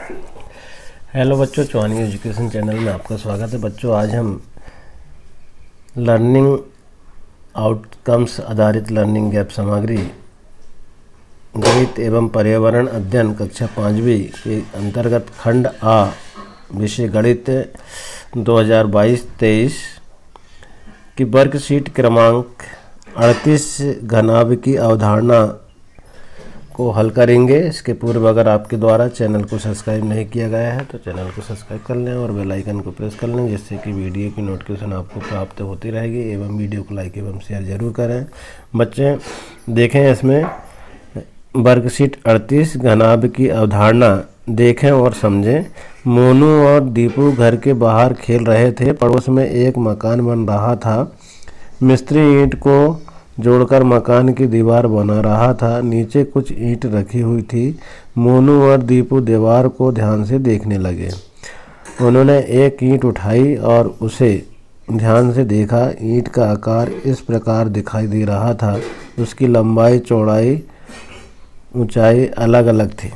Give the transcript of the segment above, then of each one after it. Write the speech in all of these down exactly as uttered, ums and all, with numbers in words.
Hello बच्चों, चौहानी education channel में आपका स्वागत है। बच्चों, आज हम लर्निंग आउटकम्स आधारित लर्निंग गैप सामग्री गणित एवं पर्यावरण अध्ययन कक्षा पाँचवीं के अंतर्गत खंड आ विषय गणित दो हज़ार बाईस तेईस की वर्कशीट क्रमांक अड़तीस घनाभ की अवधारणा को हल करेंगे। इसके पूर्व अगर आपके द्वारा चैनल को सब्सक्राइब नहीं किया गया है तो चैनल को सब्सक्राइब कर लें और बेल आइकन को प्रेस कर लें, जिससे कि वीडियो की नोटिफिकेशन आपको प्राप्त होती रहेगी। एवं वीडियो को लाइक एवं शेयर जरूर करें। बच्चे देखें, इसमें वर्कशीट अड़तीस घनाभ की अवधारणा देखें और समझें। मोनू और दीपू घर के बाहर खेल रहे थे। पड़ोस में एक मकान बन रहा था। मिस्त्री ईंट को जोड़कर मकान की दीवार बना रहा था। नीचे कुछ ईंट रखी हुई थी। मोनू और दीपू दीवार को ध्यान से देखने लगे। उन्होंने एक ईंट उठाई और उसे ध्यान से देखा। ईंट का आकार इस प्रकार दिखाई दे रहा था। उसकी लंबाई, चौड़ाई, ऊंचाई अलग अलग थी।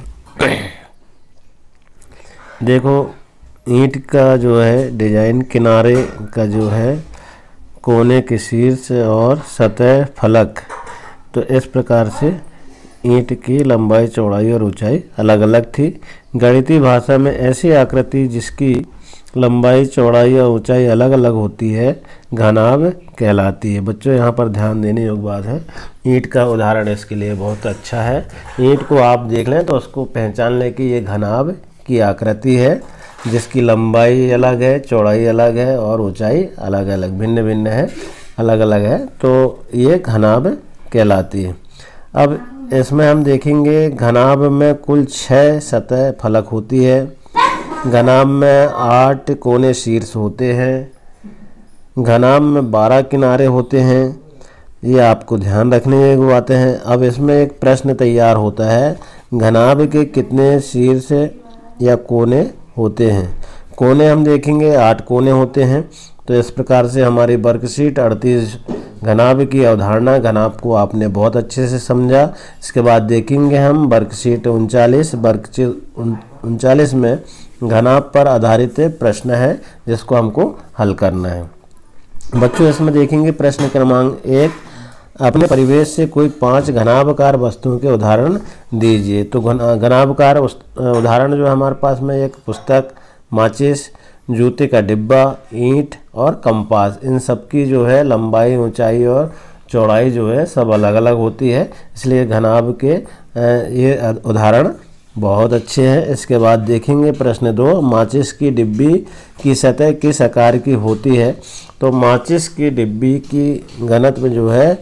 देखो, ईंट का जो है डिजाइन, किनारे का जो है कोने के शीर्ष और सतह फलक, तो इस प्रकार से ईंट की लंबाई, चौड़ाई और ऊंचाई अलग अलग थी। गणितीय भाषा में ऐसी आकृति जिसकी लंबाई, चौड़ाई और ऊंचाई अलग अलग होती है घनाभ कहलाती है। बच्चों, यहाँ पर ध्यान देने योग्य बात है, ईंट का उदाहरण इसके लिए बहुत अच्छा है। ईंट को आप देख लें तो उसको पहचान लें कि ये घनाभ की आकृति है, जिसकी लंबाई अलग है, चौड़ाई अलग है और ऊंचाई अलग अलग भिन्न भिन्न है, अलग अलग है, तो ये घनाभ कहलाती है। अब इसमें हम देखेंगे, घनाभ में कुल छः सतह फलक होती है। घनाभ में आठ कोने शीर्ष होते हैं। घनाभ में बारह किनारे होते हैं। ये आपको ध्यान रखने की बातें हैं। अब इसमें एक प्रश्न तैयार होता है, घनाभ के कितने शीर्ष या कोने होते हैं। कोने हम देखेंगे, आठ कोने होते हैं। तो इस प्रकार से हमारी वर्कशीट अड़तीस घनाभ की अवधारणा, घनाभ को आपने बहुत अच्छे से समझा। इसके बाद देखेंगे हम वर्कशीट उनचालीस। वर्कशीट उनचालीस में घनाभ पर आधारित प्रश्न है, जिसको हमको हल करना है। बच्चों, इसमें देखेंगे प्रश्न क्रमांक एक, अपने परिवेश से कोई पांच घनाभकार वस्तुओं के उदाहरण दीजिए। तो घनाभकार उदाहरण जो हमारे पास में एक पुस्तक, माचिस, जूते का डिब्बा, ईंट और कंपास, इन सब की जो है लंबाई, ऊंचाई और चौड़ाई जो है सब अलग अलग होती है। इसलिए घनाभ के ये उदाहरण बहुत अच्छे हैं। इसके बाद देखेंगे प्रश्न दो, माचिस की डिब्बी की सतह किस आकार की होती है। तो माचिस की डिब्बी की घनत्व जो है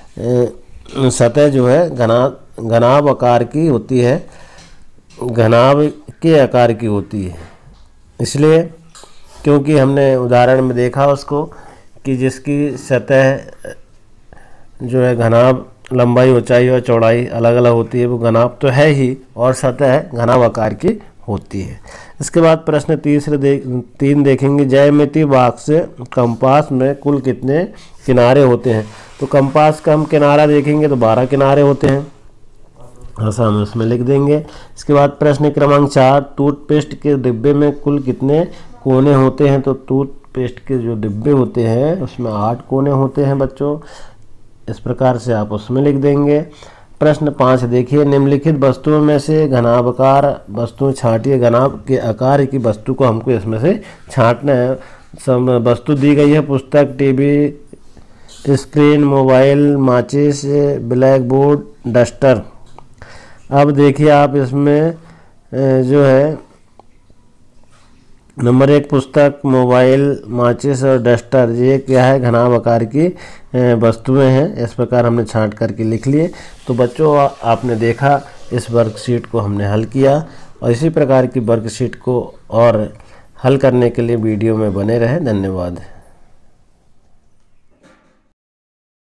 सतह जो है घना घनाभ आकार की होती है, घनाभ के आकार की होती है। इसलिए क्योंकि हमने उदाहरण में देखा उसको कि जिसकी सतह जो है घनाभ, लंबाई, ऊंचाई और चौड़ाई अलग अलग होती है, वो घनाभ तो है ही और सतह घनाभ आकार की होती है। इसके बाद प्रश्न तीसरे दे, तीन देखेंगे, ज्यामिति बॉक्स कंपास में कुल कितने किनारे होते हैं। तो कंपास का हम किनारा देखेंगे तो बारह किनारे होते हैं, ऐसा हम उसमें लिख देंगे। इसके बाद प्रश्न क्रमांक चार, टूथपेस्ट के डिब्बे में कुल कितने कोने होते हैं। तो टूथपेस्ट के जो डिब्बे होते हैं उसमें आठ कोने होते हैं बच्चों, इस प्रकार से आप उसमें लिख देंगे। प्रश्न पाँच देखिए, निम्नलिखित वस्तुओं में से घनाभकार वस्तुएं छांटिए। घनाभ के आकार की वस्तु को हमको इसमें से छांटना है। सब वस्तु दी गई है, पुस्तक, टीवी, स्क्रीन, मोबाइल, माचिस, ब्लैक बोर्ड, डस्टर। अब देखिए आप इसमें जो है नंबर एक, पुस्तक, मोबाइल, माचिस और डस्टर, ये क्या है, घनाभ आकार की वस्तुएं हैं। इस प्रकार हमने छांट करके लिख लिए। तो बच्चों, आपने देखा इस वर्कशीट को हमने हल किया, और इसी प्रकार की वर्कशीट को और हल करने के लिए वीडियो में बने रहें। धन्यवाद।